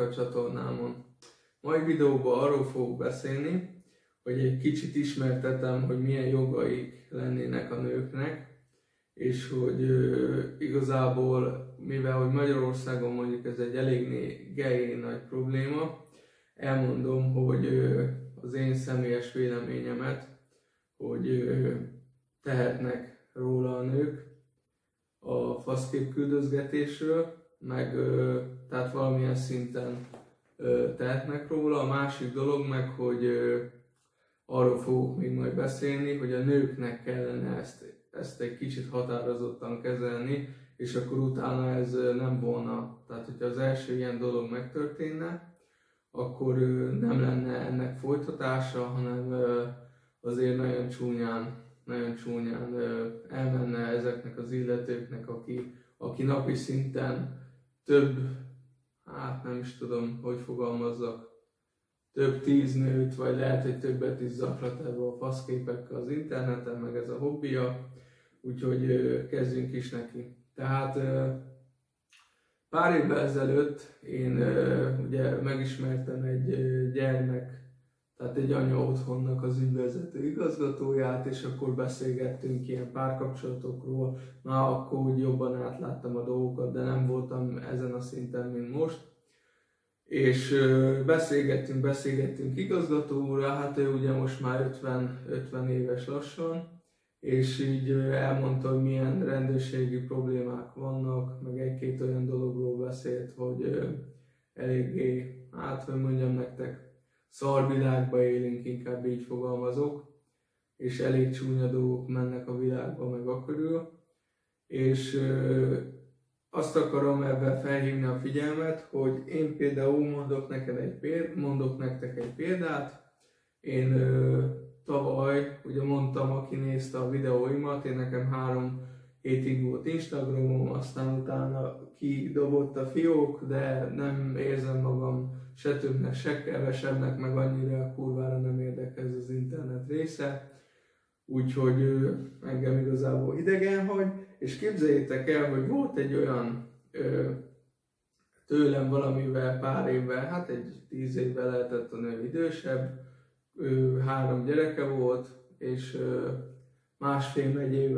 a csatornámon. Mai videóban arról fogok beszélni, hogy egy kicsit ismertetem, hogy milyen jogaik lennének a nőknek, és hogy igazából, mivel hogy Magyarországon mondjuk ez egy eléggé nagy probléma, elmondom, hogy az én személyes véleményemet, hogy tehetnek róla a nők a faszkép küldözgetésről, meg tehát valamilyen szinten tehetnek róla. A másik dolog meg, hogy arról fogok még majd beszélni, hogy a nőknek kellene ezt egy kicsit határozottan kezelni, és akkor utána ez nem volna, tehát hogyha az első ilyen dolog megtörténne, akkor nem lenne ennek folytatása, hanem azért nagyon csúnyán elmenne ezeknek az illetőknek, aki napi szinten több, hát nem is tudom, hogy fogalmazzak, több 10 nőt, vagy lehet, hogy többet is zaklat ebbe a faszképekkel az interneten, meg ez a hobbija, úgyhogy kezdjünk is neki. Tehát pár évvel ezelőtt én ugye megismertem egy gyermek, tehát egy anya otthonnak az ügyvezető igazgatóját, és akkor beszélgettünk ilyen párkapcsolatokról. Már akkor úgy jobban átláttam a dolgokat, de nem voltam ezen a szinten, mint most. És beszélgettünk igazgató úrral, hát ő ugye most már 50 éves lassan, és így elmondta, hogy milyen rendőrségi problémák vannak, meg egy-két olyan dologról beszélt, hogy eléggé, hát hogy mondjam nektek, szarvilágba élünk, inkább így fogalmazok, és elég csúnya dolgok mennek a világba meg a körül, és azt akarom ebben felhívni a figyelmet, hogy én például mondok nektek egy példát. Én tavaly, ugye mondtam, aki nézte a videóimat, én nekem 3 hétig volt Instagramom, aztán utána kidobott a fiók, de nem érzem magam se többnek, se kevesebbnek, meg annyira kurvára nem érdekel ez az internet része. Úgyhogy engem igazából idegen hagy, és képzeljétek el, hogy volt egy olyan tőlem valamivel pár évvel, hát egy 10 évvel lehetett a nő idősebb, 3 gyereke volt, és másfél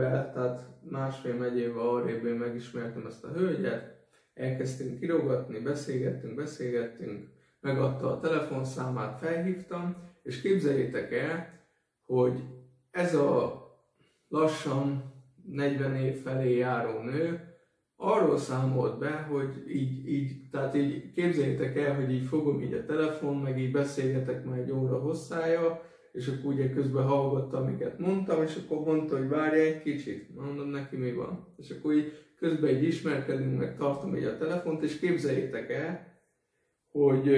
megyével arrébb én megismertem ezt a hölgyet, elkezdtünk kirogatni, beszélgettünk, megadta a telefonszámát, felhívtam, és képzeljétek el, hogy ez a lassan 40 év felé járó nő arról számolt be, hogy tehát így képzeljétek el, hogy így fogom így a telefon, meg így beszélgetek már egy óra hosszája, és akkor ugye közben hallgatta, amiket mondtam, és akkor mondta, hogy várja egy kicsit, mondom neki, mi van. És akkor így közben így ismerkedünk, meg tartom így a telefont, és képzeljétek el, hogy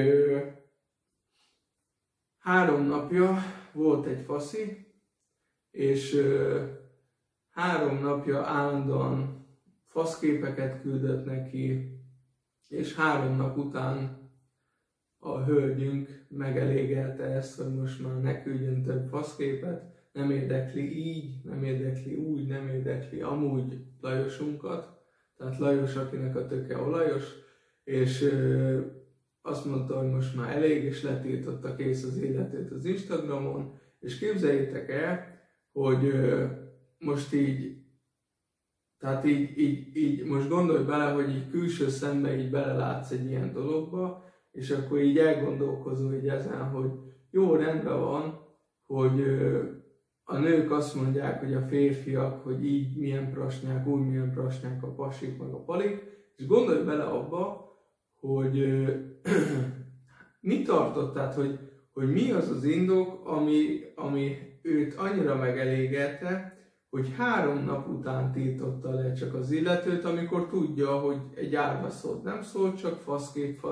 3 napja volt egy faszi, és 3 napja állandóan faszképeket küldött neki, és 3 nap után a hölgyünk megelégelte ezt, hogy most már ne küldjön több faszképet, nem érdekli így, nem érdekli úgy, nem érdekli amúgy Lajosunkat, tehát Lajos, akinek a töke olajos, és azt mondta, hogy most már elég, és letiltotta kész az illetőt az Instagramon, és képzeljétek el, hogy most így, tehát így most gondolj bele, hogy így külső szemmel így belelátsz egy ilyen dologba, és akkor így elgondolkozol így ezen, hogy jó, rendben van, hogy a nők azt mondják, hogy a férfiak, hogy így milyen prasnyák, úgy milyen prasnyák a pasik, meg a palik, és gondolj bele abba, hogy mi tartott, tehát hogy mi az az indok, ami őt annyira megelégelte, hogy 3 nap után tiltotta le csak az illetőt, amikor tudja, hogy egy árva szót nem szól, csak faszkép.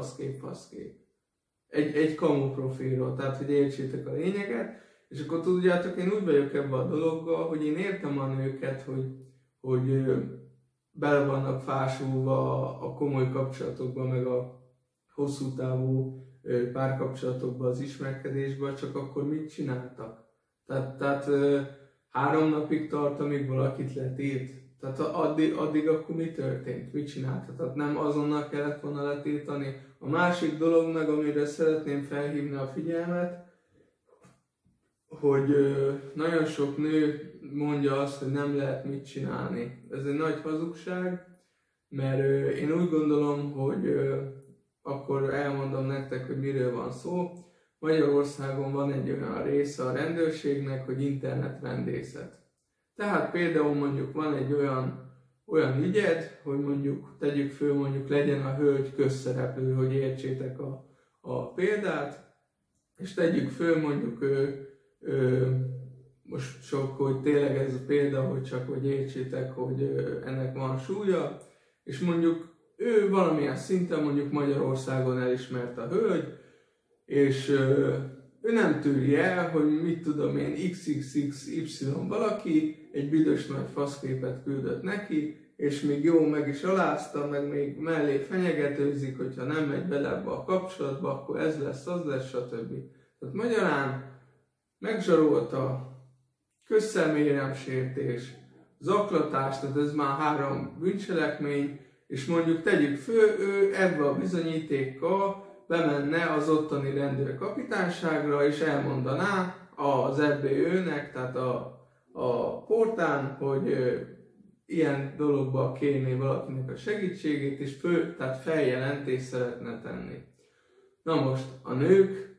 Egy kamu profilról, tehát hogy értsétek a lényeget, és akkor tudjátok, én úgy vagyok ebben a dologgal, hogy én értem a nőket, hogy bele vannak fásulva a komoly kapcsolatokban, meg a hosszú távú párkapcsolatokban, az ismerkedésben, csak akkor mit csináltak? Tehát 3 napig tart, amíg valakit letilt. Tehát addig akkor mi történt? Mit csináltak? Tehát nem azonnal kellett volna letiltani. A másik dolog meg, amire szeretném felhívni a figyelmet, hogy nagyon sok nő mondja azt, hogy nem lehet mit csinálni. Ez egy nagy hazugság, mert én úgy gondolom, hogy akkor elmondom nektek, hogy miről van szó. Magyarországon van egy olyan része a rendőrségnek, hogy internetrendészet. Tehát például mondjuk van egy olyan ügyed, hogy mondjuk tegyük föl, mondjuk legyen a hölgy közszereplő, hogy értsétek a példát, és tegyük föl mondjuk most sok, hogy tényleg ez a példa, hogy csak hogy értsétek, hogy ennek van súlya, és mondjuk ő valamilyen szinten mondjuk Magyarországon elismert a hölgy, és ő nem tűri el, hogy mit tudom én, XXXY valaki egy büdös nagy faszképet küldött neki, és még jó meg is alázta, meg még mellé fenyegetőzik, hogyha nem megy bele ebbe a kapcsolatba, akkor ez lesz, az lesz, stb. Tehát magyarán megzsarolta, közszeméremsértés, zaklatás, tehát ez már 3 bűncselekmény, és mondjuk tegyük föl, ő ebbe a bizonyítékkal bemenne az ottani rendőrkapitányságra, és elmondaná az FBÖ-nek, tehát a portán, hogy ilyen dologba kérné valakinek a segítségét, és tehát feljelentést szeretne tenni. Na most a nők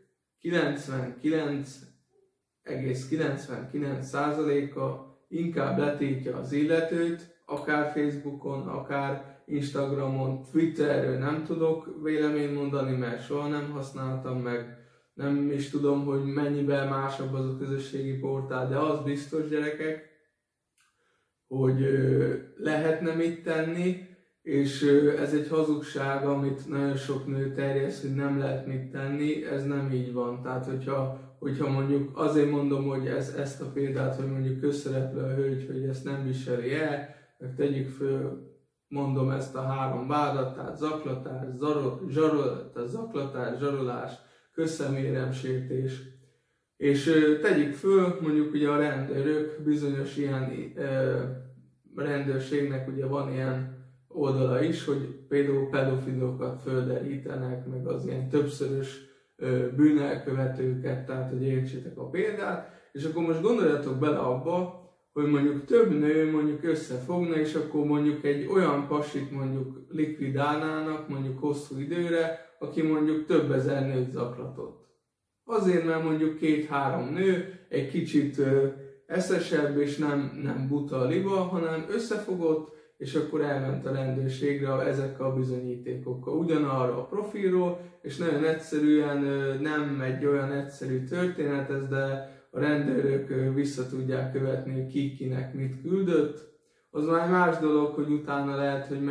99,99%-a inkább letiltja az illetőt, akár Facebookon, akár Instagramon, Twitterről nem tudok véleményt mondani, mert soha nem használtam meg, nem is tudom, hogy mennyivel másabb az a közösségi portál, de az biztos, gyerekek, hogy lehetne mit tenni, és ez egy hazugság, amit nagyon sok nő terjeszt, hogy nem lehet mit tenni, ez nem így van. Tehát, hogyha mondjuk, azért mondom, hogy ezt a példát, hogy mondjuk közszereplő a hölgy, hogy ezt nem viseli el, meg tegyük föl, mondom ezt a 3 vádat, tehát zaklatás, zsarolás, közszeméremsértés. És tegyük föl, mondjuk ugye a rendőrök, bizonyos ilyen rendőrségnek ugye van ilyen oldala is, hogy például pedofilokat földerítenek, meg az ilyen többszörös bűnelkövetőket, tehát hogy értsétek a példát, és akkor most gondoljatok bele abba, hogy mondjuk több nő mondjuk összefogna, és akkor mondjuk egy olyan pasit mondjuk likvidálnának mondjuk hosszú időre, aki mondjuk több ezer nőt zaklatott. Azért, mert mondjuk 2-3 nő egy kicsit eszesebb és nem buta a liba, hanem összefogott, és akkor elment a rendőrségre ezekkel a bizonyítékokkal. Ugyanarra a profilról, és nagyon egyszerűen nem egy olyan egyszerű történet ez, de a rendőrök vissza tudják követni, hogy ki kinek mit küldött. Az már más dolog, hogy utána lehet, hogy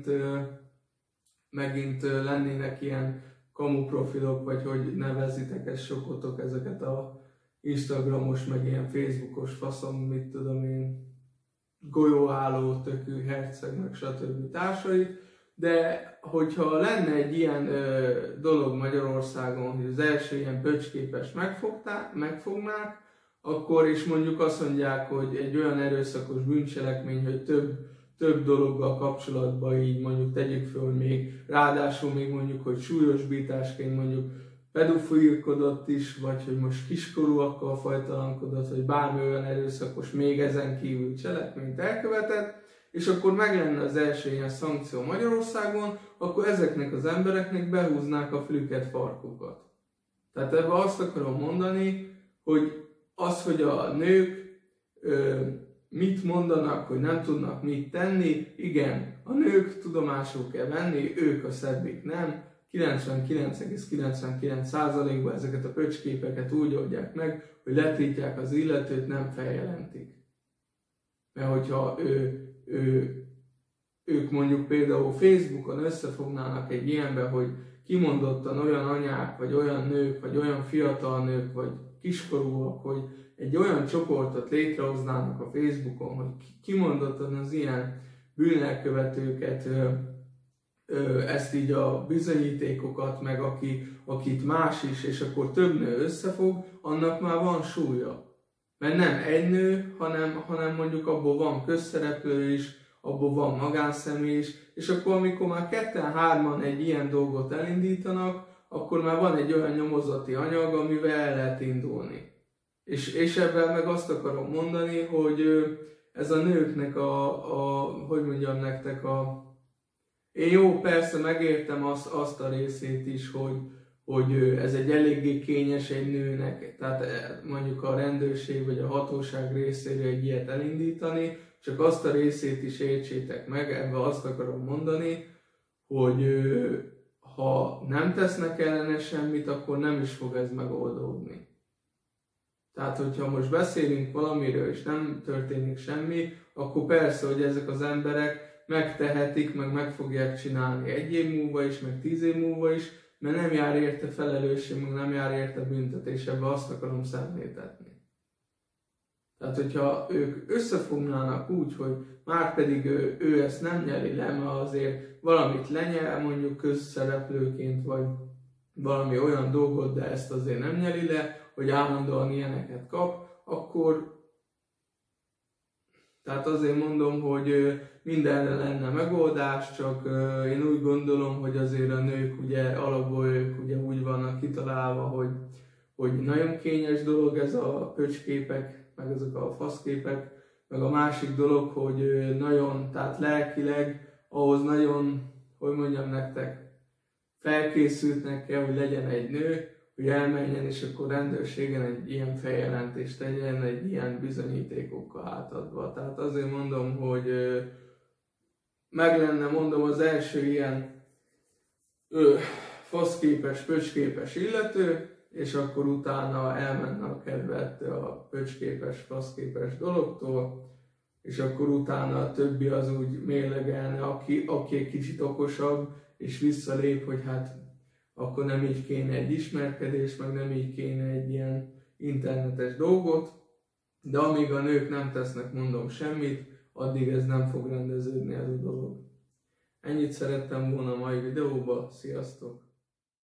megint lennének ilyen kamu profilok, vagy hogy nevezzitek ezt sokotok ezeket a Instagramos, meg ilyen Facebookos faszom, mit tudom én, golyóálló, tökű, herceg, meg stb. Társait. De hogyha lenne egy ilyen dolog Magyarországon, hogy az első ilyen böcsképest megfognák, akkor is mondjuk azt mondják, hogy egy olyan erőszakos bűncselekmény, hogy több dologgal kapcsolatban így mondjuk tegyük föl, hogy még ráadásul még mondjuk, hogy súlyosbításként mondjuk pedofilkodott is, vagy hogy most kiskorúakkal fajtalankodott, vagy bármi olyan erőszakos még ezen kívül cselekményt elkövetett, és akkor meg lenne az első ilyen szankció Magyarországon, akkor ezeknek az embereknek behúznák a flüket farkukat. Tehát ebben azt akarom mondani, hogy az, hogy a nők mit mondanak, hogy nem tudnak mit tenni, igen, a nők tudomásul kell venni, ők a szebbik nem, 99,99%-ban ezeket a pöcsképeket úgy oldják meg, hogy letiltják az illetőt, nem feljelentik. Mert hogyha ők mondjuk például Facebookon összefognának egy ilyenbe, hogy kimondottan olyan anyák, vagy olyan nők, vagy olyan fiatal nők, vagy kiskorúak, hogy egy olyan csoportot létrehoznának a Facebookon, hogy kimondottan az ilyen bűnelkövetőket, ezt így a bizonyítékokat, meg akit más is, és akkor több nő összefog, annak már van súlya. Mert nem egy nő, hanem mondjuk abból van közszereplő is, abból van magánszemély is, és akkor amikor már ketten-hárman egy ilyen dolgot elindítanak, akkor már van egy olyan nyomozati anyag, amivel el lehet indulni. És ebben meg azt akarom mondani, hogy ez a nőknek hogy mondjam nektek, én jó, persze megértem azt a részét is, hogy ez egy eléggé kényes egy nőnek, tehát mondjuk a rendőrség vagy a hatóság részéről egy ilyet elindítani, csak azt a részét is értsétek meg, ebben azt akarom mondani, hogy ha nem tesznek ellene semmit, akkor nem is fog ez megoldódni. Tehát, hogyha most beszélünk valamiről, és nem történik semmi, akkor persze, hogy ezek az emberek megtehetik, meg fogják csinálni 1 év múlva is, meg 10 év múlva is, mert nem jár érte felelősség, meg nem jár érte büntetés, ebbe azt akarom szemléltetni. Tehát, hogyha ők összefognának úgy, hogy már pedig ő ezt nem nyeri le, mert azért valamit lenyel, mondjuk közszereplőként, vagy valami olyan dolgot, de ezt azért nem nyeri le, hogy állandóan ilyeneket kap, akkor tehát azért mondom, hogy mindenre lenne megoldás, csak én úgy gondolom, hogy azért a nők ugye alapból ők ugye úgy vannak kitalálva, hogy nagyon kényes dolog ez a pöcsképek, meg ezek a faszképek, meg a másik dolog, hogy nagyon, tehát lelkileg ahhoz nagyon, hogy mondjam nektek, felkészültnek kell, hogy legyen egy nő, hogy elmenjen, és akkor rendőrségen egy ilyen feljelentést tegyen, egy ilyen bizonyítékokkal átadva. Tehát azért mondom, hogy meg lenne, mondom, az első ilyen faszképes, pöcsképes illető, és akkor utána elmenne a kedve ettől a pöcsképes, faszképes dologtól, és akkor utána a többi az úgy mérlegelne, aki egy kicsit okosabb, és visszalép, hogy hát akkor nem így kéne egy ismerkedés, meg nem így kéne egy ilyen internetes dolgot, de amíg a nők nem tesznek, mondom, semmit, addig ez nem fog rendeződni ez a dolog. Ennyit szerettem volna a mai videóba, sziasztok!